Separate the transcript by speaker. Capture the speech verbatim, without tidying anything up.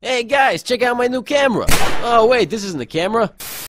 Speaker 1: Hey guys, check out my new camera. Oh wait, this isn't the camera.